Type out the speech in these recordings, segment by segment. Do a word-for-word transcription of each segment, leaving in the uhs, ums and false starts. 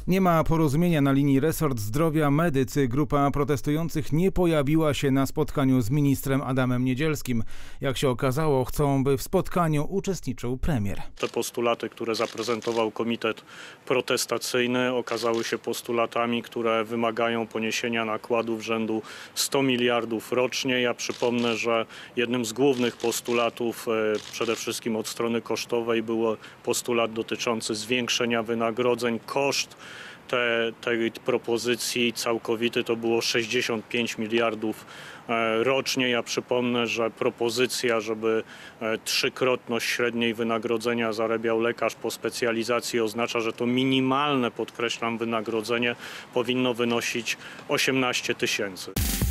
Nie ma porozumienia na linii resort zdrowia medycy. Grupa protestujących nie pojawiła się na spotkaniu z ministrem Adamem Niedzielskim. Jak się okazało, chcą, by w spotkaniu uczestniczył premier. Te postulaty, które zaprezentował komitet protestacyjny, okazały się postulatami, które wymagają poniesienia nakładów rzędu sto miliardów rocznie. Ja przypomnę, że jednym z głównych postulatów, przede wszystkim od strony kosztowej, był postulat dotyczący zwiększenia wynagrodzeń. Koszt Te, tej propozycji całkowity to było sześćdziesiąt pięć miliardów rocznie. Ja przypomnę, że propozycja, żeby trzykrotność średniej wynagrodzenia zarabiał lekarz po specjalizacji, oznacza, że to minimalne, podkreślam, wynagrodzenie powinno wynosić osiemnaście tysięcy.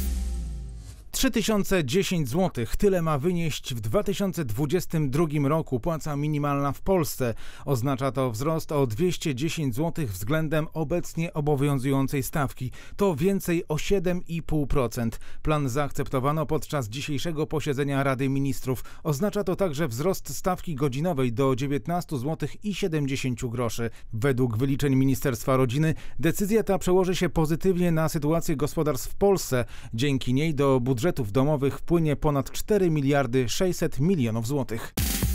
trzy tysiące dziesięć złotych. Tyle ma wynieść w dwa tysiące dwudziestym drugim roku płaca minimalna w Polsce. Oznacza to wzrost o dwieście dziesięć złotych względem obecnie obowiązującej stawki. To więcej o siedem i pół procent. Plan zaakceptowano podczas dzisiejszego posiedzenia Rady Ministrów. Oznacza to także wzrost stawki godzinowej do dziewiętnaście złotych i siedemdziesiąt groszy. Według wyliczeń Ministerstwa Rodziny decyzja ta przełoży się pozytywnie na sytuację gospodarstw w Polsce. Dzięki niej do budżetu budżetów domowych wpłynie ponad cztery miliardy sześćset milionów złotych.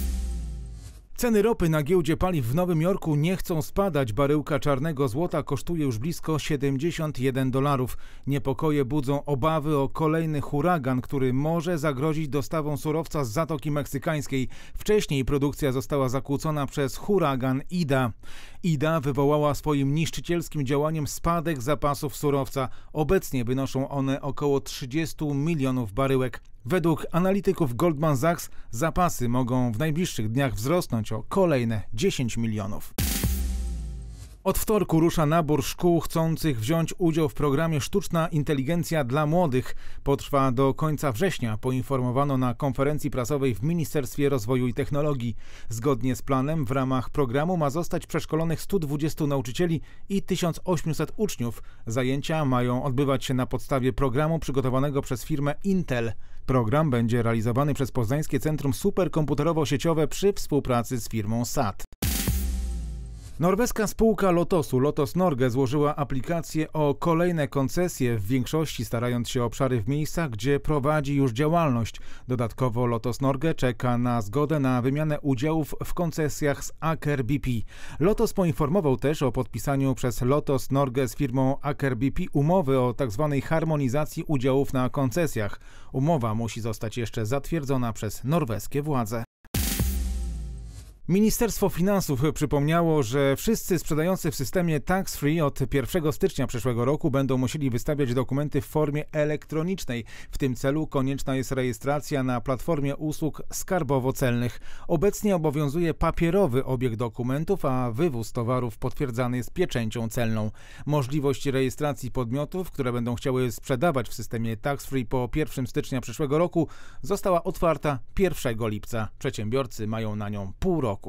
Ceny ropy na giełdzie paliw w Nowym Jorku nie chcą spadać. Baryłka czarnego złota kosztuje już blisko siedemdziesiąt jeden dolarów. Niepokoje budzą obawy o kolejny huragan, który może zagrozić dostawą surowca z Zatoki Meksykańskiej. Wcześniej produkcja została zakłócona przez huragan Ida. Ida wywołała swoim niszczycielskim działaniem spadek zapasów surowca. Obecnie wynoszą one około trzydzieści milionów baryłek. Według analityków Goldman Sachs zapasy mogą w najbliższych dniach wzrosnąć o kolejne dziesięć milionów. Od wtorku rusza nabór szkół chcących wziąć udział w programie Sztuczna Inteligencja dla Młodych. Potrwa do końca września, poinformowano na konferencji prasowej w Ministerstwie Rozwoju i Technologii. Zgodnie z planem w ramach programu ma zostać przeszkolonych stu dwudziestu nauczycieli i tysiąc osiemset uczniów. Zajęcia mają odbywać się na podstawie programu przygotowanego przez firmę Intel. Program będzie realizowany przez Poznańskie Centrum Superkomputerowo-Sieciowe przy współpracy z firmą S A T. Norweska spółka Lotosu, Lotos Norge, złożyła aplikację o kolejne koncesje, w większości starając się o obszary w miejscach, gdzie prowadzi już działalność. Dodatkowo Lotos Norge czeka na zgodę na wymianę udziałów w koncesjach z Aker B P. Lotos poinformował też o podpisaniu przez Lotos Norge z firmą Aker B P umowy o tzw. harmonizacji udziałów na koncesjach. Umowa musi zostać jeszcze zatwierdzona przez norweskie władze. Ministerstwo Finansów przypomniało, że wszyscy sprzedający w systemie tax free od pierwszego stycznia przyszłego roku będą musieli wystawiać dokumenty w formie elektronicznej. W tym celu konieczna jest rejestracja na platformie usług skarbowo-celnych. Obecnie obowiązuje papierowy obieg dokumentów, a wywóz towarów potwierdzany jest pieczęcią celną. Możliwość rejestracji podmiotów, które będą chciały sprzedawać w systemie tax free po pierwszego stycznia przyszłego roku, została otwarta pierwszego lipca. Przedsiębiorcy mają na nią pół roku.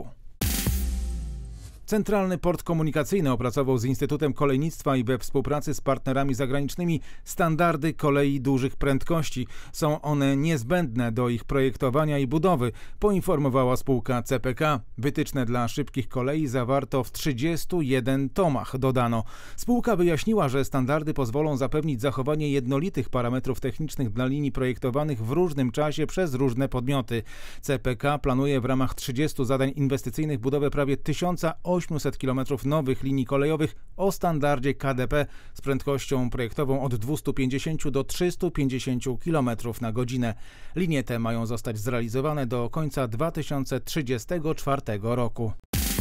Centralny Port Komunikacyjny opracował z Instytutem Kolejnictwa i we współpracy z partnerami zagranicznymi standardy kolei dużych prędkości. Są one niezbędne do ich projektowania i budowy, poinformowała spółka C P K. Wytyczne dla szybkich kolei zawarto w trzydziestu jeden tomach, dodano. Spółka wyjaśniła, że standardy pozwolą zapewnić zachowanie jednolitych parametrów technicznych dla linii projektowanych w różnym czasie przez różne podmioty. C P K planuje w ramach trzydziestu zadań inwestycyjnych budowę prawie tysiąc osiemset kilometrów nowych linii kolejowych o standardzie K D P z prędkością projektową od dwustu pięćdziesięciu do trzystu pięćdziesięciu kilometrów na godzinę. Linie te mają zostać zrealizowane do końca dwa tysiące trzydziestego czwartego roku.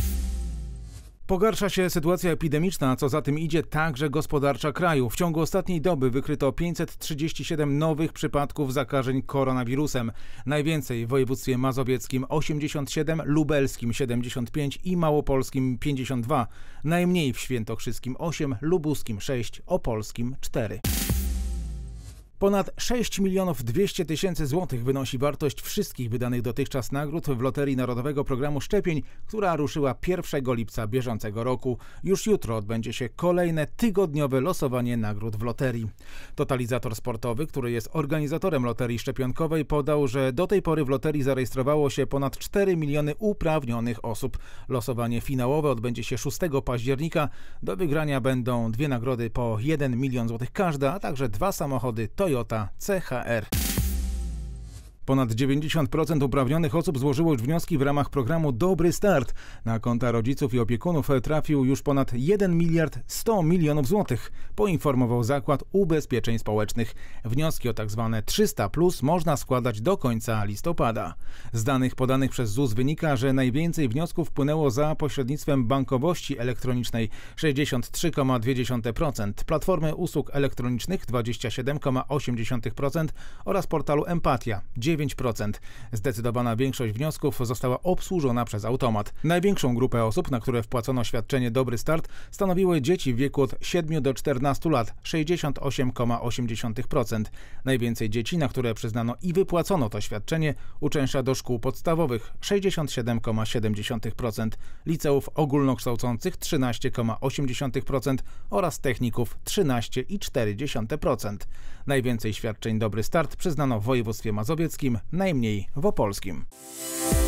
Pogarsza się sytuacja epidemiczna, a co za tym idzie także gospodarcza kraju. W ciągu ostatniej doby wykryto pięćset trzydzieści siedem nowych przypadków zakażeń koronawirusem. Najwięcej w województwie mazowieckim osiemdziesiąt siedem, lubelskim siedemdziesiąt pięć i małopolskim pięćdziesiąt dwa. Najmniej w świętokrzyskim osiem, lubuskim sześć, opolskim cztery. Ponad sześć milionów dwieście tysięcy złotych wynosi wartość wszystkich wydanych dotychczas nagród w Loterii Narodowego Programu Szczepień, która ruszyła pierwszego lipca bieżącego roku. Już jutro odbędzie się kolejne tygodniowe losowanie nagród w loterii. Totalizator Sportowy, który jest organizatorem loterii szczepionkowej, podał, że do tej pory w loterii zarejestrowało się ponad cztery miliony uprawnionych osób. Losowanie finałowe odbędzie się szóstego października. Do wygrania będą dwie nagrody po jeden milion złotych każda, a także dwa samochody Toyota C H R. Ponad dziewięćdziesiąt procent uprawnionych osób złożyło już wnioski w ramach programu Dobry Start. Na konta rodziców i opiekunów trafił już ponad jeden miliard sto milionów złotych, poinformował Zakład Ubezpieczeń Społecznych. Wnioski o tzw. trzysta plus można składać do końca listopada. Z danych podanych przez Z U S wynika, że najwięcej wniosków wpłynęło za pośrednictwem bankowości elektronicznej sześćdziesiąt trzy przecinek dwa procent, Platformy Usług Elektronicznych dwadzieścia siedem przecinek osiem procent oraz portalu Empatia dziewięć procent. Zdecydowana większość wniosków została obsłużona przez automat. Największą grupę osób, na które wpłacono świadczenie Dobry Start, stanowiły dzieci w wieku od siedmiu do czternastu lat, sześćdziesiąt osiem przecinek osiem procent. Najwięcej dzieci, na które przyznano i wypłacono to świadczenie, uczęszcza do szkół podstawowych, sześćdziesiąt siedem przecinek siedem procent, liceów ogólnokształcących trzynaście przecinek osiem procent oraz techników trzynaście przecinek cztery procent. Najwięcej świadczeń Dobry Start przyznano w województwie mazowieckim, najmniej w opolskim.